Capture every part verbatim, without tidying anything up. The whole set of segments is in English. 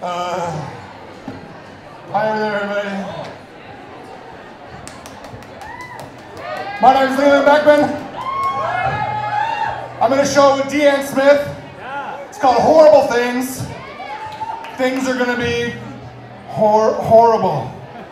Uh, hi there, everybody. My name is Leland Beckman. I'm in a show with Deanne Smith. It's called Horrible Things. Things are gonna be hor horrible.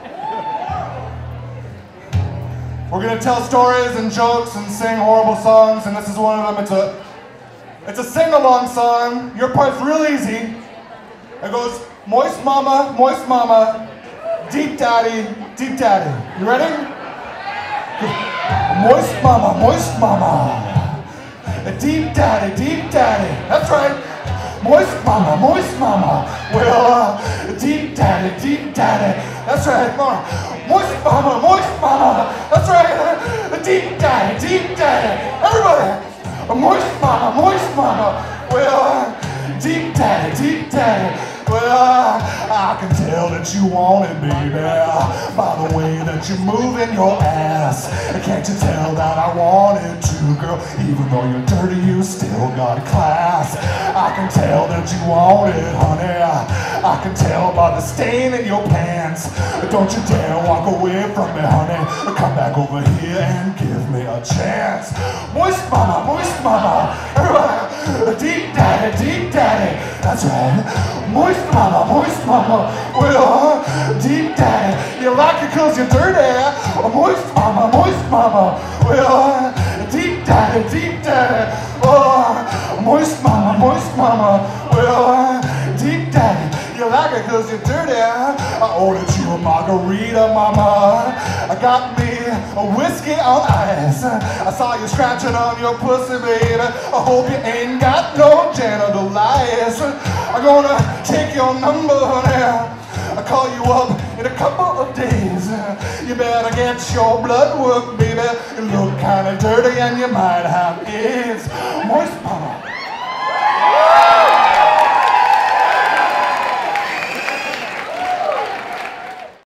We're gonna tell stories and jokes and sing horrible songs, and this is one of them. It's a, it's a sing-along song. Your part's real easy. It goes, moist mama, moist mama, deep daddy, deep daddy. You ready? Moist mama, moist mama, deep daddy, deep daddy. That's right. Moist mama, moist mama. Well, uh, deep daddy, deep daddy. That's right. More. Moist mama, moist mama. That's right. Deep daddy, deep daddy. Everybody. Moist mama, moist mama. Well, uh, deep daddy, deep daddy. Well, I can tell that you want it, baby, by the way that you're moving your ass. Can't you tell that I want it too, girl? Even though you're dirty, you still got class. I can tell that you want it, honey. I can tell by the stain in your pants. Don't you dare walk away from me, honey. Come back over here and give me a chance. Moist mama, moist mama. Everybody, deep daddy, deep daddy. That's right. Moist mama, moist mama, well, uh, deep daddy, you like it cause you're dirty, moist mama, moist mama, well, uh, deep daddy, deep daddy, oh, moist mama, moist mama, well, uh, deep daddy, you like it cause you're dirty, I ordered you a margarita, mama, I got me a whiskey on ice, I saw you scratching on your pussy, baby, I hope you ain't got no genital lice, I'm gonna take your number, honey. I'll call you up in a couple of days. You better get your blood work, baby. You look kinda dirty and you might have AIDS. Moist